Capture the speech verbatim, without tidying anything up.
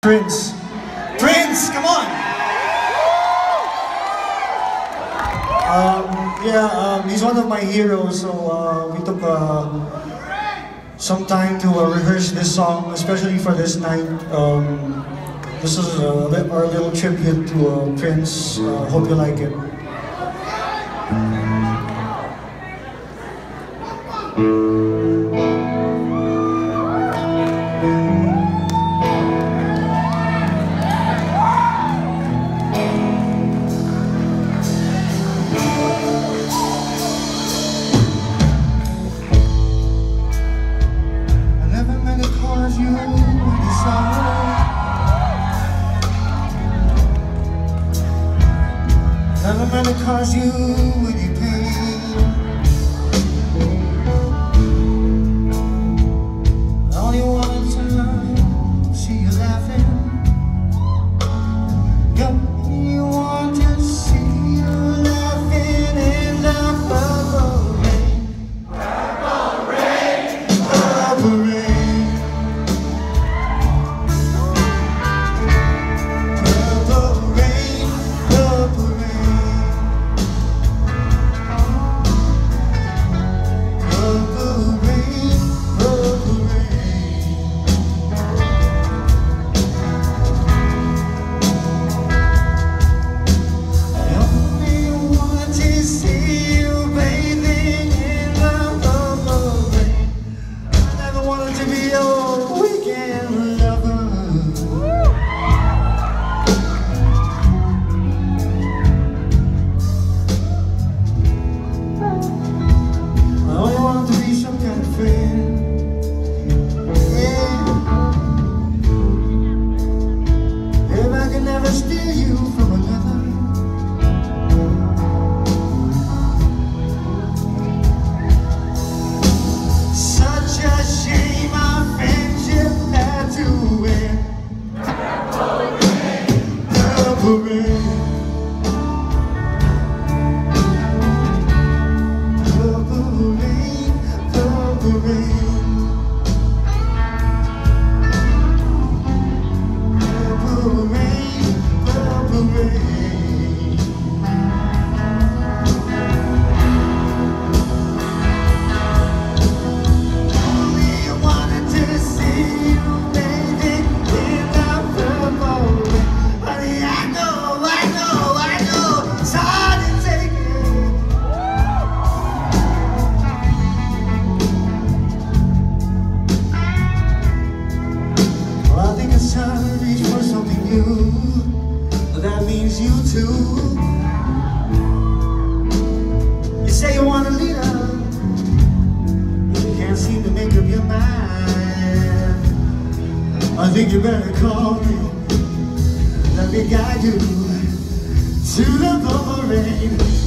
Prince. Prince, come on! Um, yeah, um, he's one of my heroes, so uh, we took um, some time to uh, rehearse this song, especially for this night. Um, this is uh, our little tribute to uh, Prince. Uh, hope you like it. Never meant to cause you any pain. I only wanted to see you laughing. Yep, you want to see you laughing in the purple rain. Purple rain, purple rain. Purple rain, purple rain. Purple rain, purple rain, purple rain, purple rain, purple rain. Only wanted to see you, baby, in the purple rain. Honey, I know, I know, I know, it's hard to take it. Well, I think it's time to reach for something new. That means you too. You say you want a leader, but you can't seem to make up your mind. I think you better call me. Let me guide you to the purple rain.